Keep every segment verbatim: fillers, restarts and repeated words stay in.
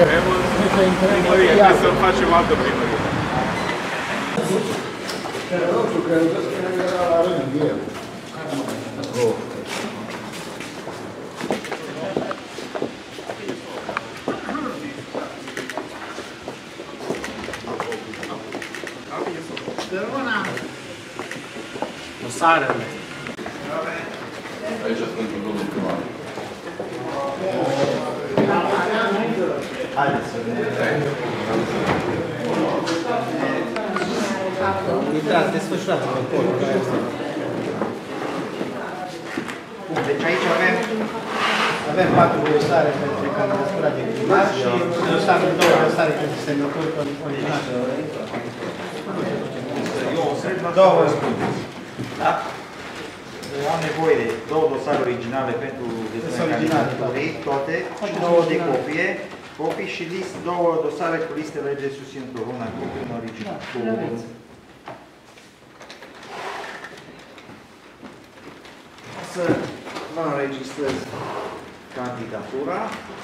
Primărie, trebuie să facem altă primărie. Nu știu, că era la rând, el. Dosarele. Aici sunt pentru domnul primar. Haideți să vedem. Intrați, desfășurați-vă acolo. Deci aici avem avem patru dosare pentru candidatura de primar și dosare, două dosare pentru semnături originale. Două răspundeți. Da? Am nevoie de două dosare originale pentru depunerea candidaturii, toate, și două de copie, copii și list, două dosare cu listele de susținutor, una copie, una original. Să vă înregistrez candidatura.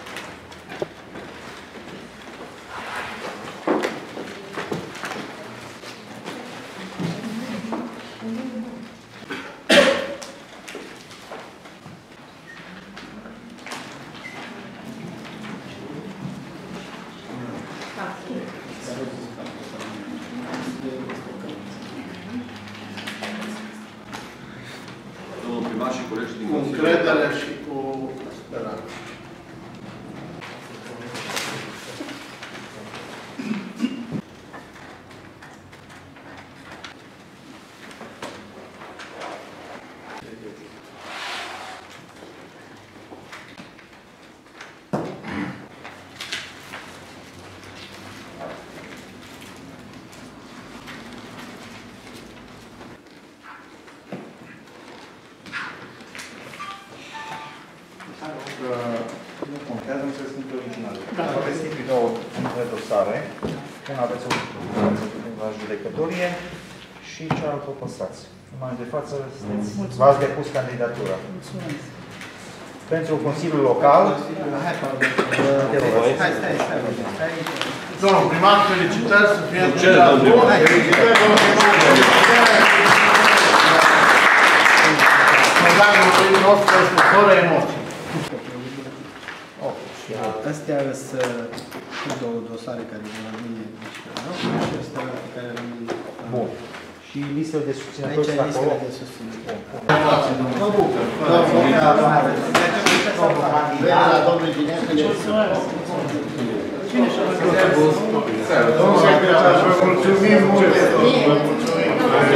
Domnul primar și colegii din Cu încredere și cu speranță. Nu contează, nu se sunt originale. Aveți timpii două dosare. Una aveți o la judecătorie și cealaltă o păsați. În momentul de față v-ați depus candidatura. Pentru Consiliul Local. Hai, stai, stai. Domnul primar, felicitări să fie Succes, domnul primar. Felicitări, domnul primar. Programul nostru este fără emoții. Astea sunt două dosare care vor rămâne aici pe nou și astea care rămân. Bun. Și listele de susținători sunt acolo? Aici listele de susținători. Mă bucur. Vede la domnul inginer. Cine și-a Domnul secretar, vă mulțumim mult. Vă mulțumim.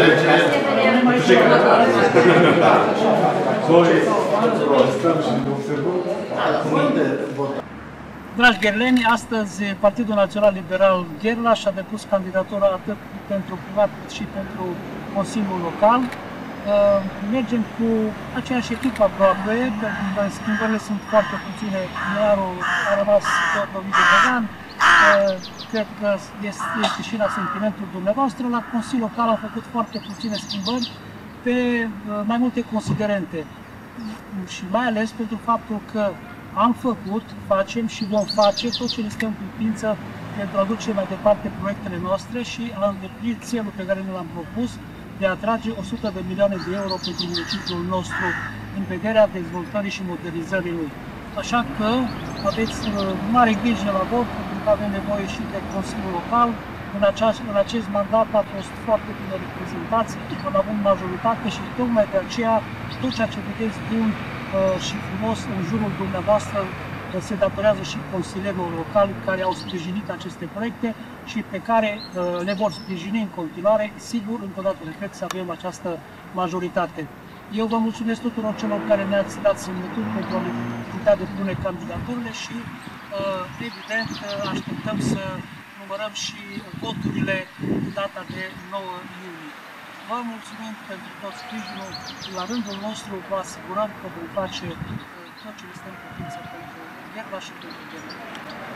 Dragi gherleni, astăzi Partidul Național Liberal Gherla și-a depus candidatura atât pentru privat cât și pentru Consiliul Local. Mergem cu aceeași echipă aproape, pentru că schimbările sunt foarte puține. Primarul a rămas Dovid Băgan. Cred că este și la sentimentul dumneavoastră. La Consiliul Local au făcut foarte puține schimbări pe mai multe considerente. Și mai ales pentru faptul că am făcut, facem și vom face tot ce ne stă în putință pentru a duce mai departe proiectele noastre și a îndeplini țelul pe care ne l-am propus de a atrage o sută de milioane de euro pentru municipiul nostru în vederea dezvoltării și modernizării lui. Așa că aveți mare grijă la vot, pentru că avem nevoie și de Consiliul Local. În, aceast, în acest mandat a fost foarte bine reprezentați, am avut majoritate și tocmai de aceea tot ceea ce vedeți bun uh, și frumos în jurul dumneavoastră uh, se datorează și consilierilor locali care au sprijinit aceste proiecte și pe care uh, le vor sprijini în continuare. Sigur, încă o dată repet, să avem această majoritate. Eu vă mulțumesc tuturor celor care ne-ați dat semnături pentru a ne putea depune candidaturile și, uh, evident, uh, așteptăm să numărăm și voturile în data de nouă iunie. Vă mulțumim pentru tot sprijinul și la rândul nostru vă asigurăm că vom face tot ce este în putință pentru Gherla și pentru Gherla.